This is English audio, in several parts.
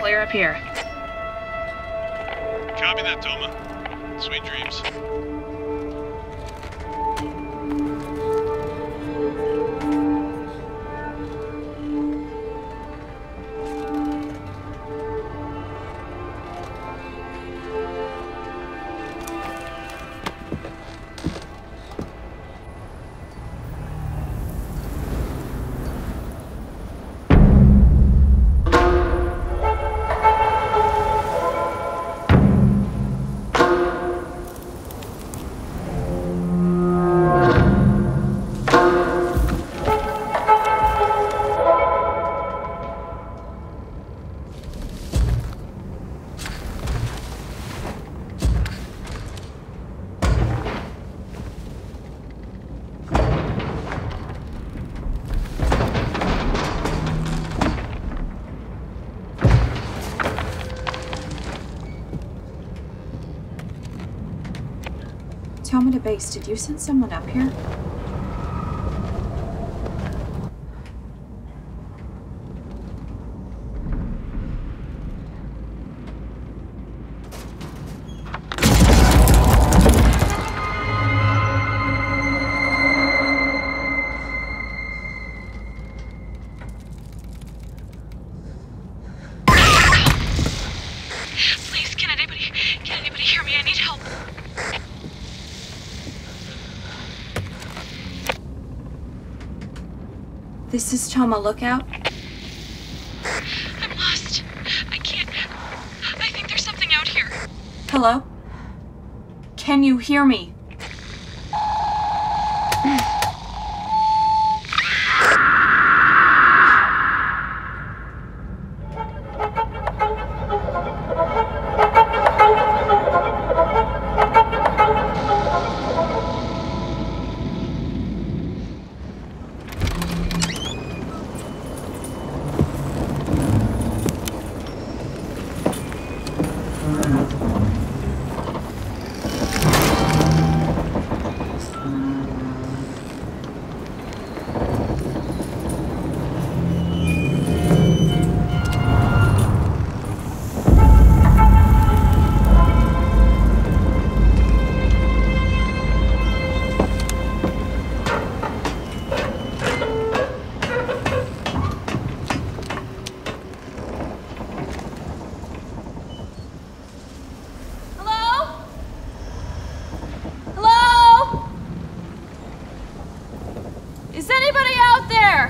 clear up here. Copy that, Toma. Sweet dreams. Tell me to base, did you send someone up here? Please, can anybody hear me? I need help. This is Toma, lookout. I'm lost. I can't. I think there's something out here. Hello? Can you hear me? Is anybody out there?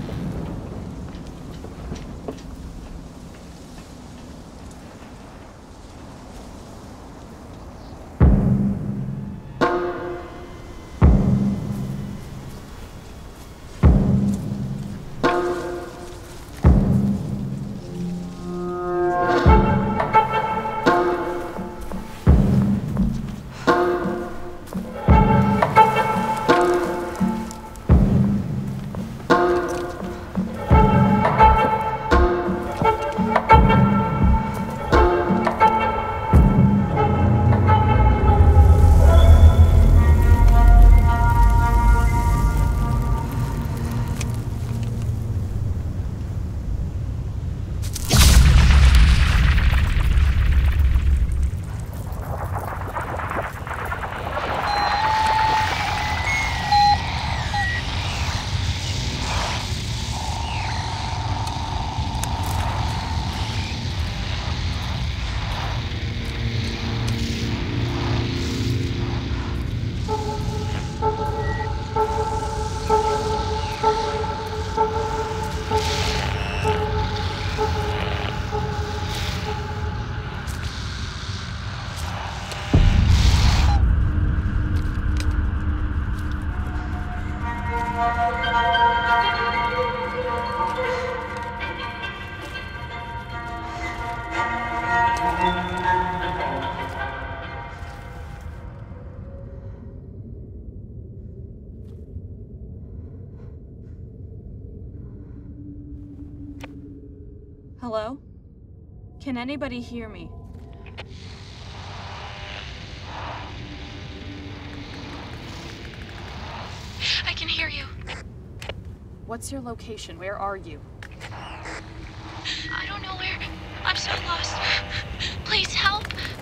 Hello? Can anybody hear me? I can hear you. What's your location? Where are you? I don't know where. I'm so lost. Please help.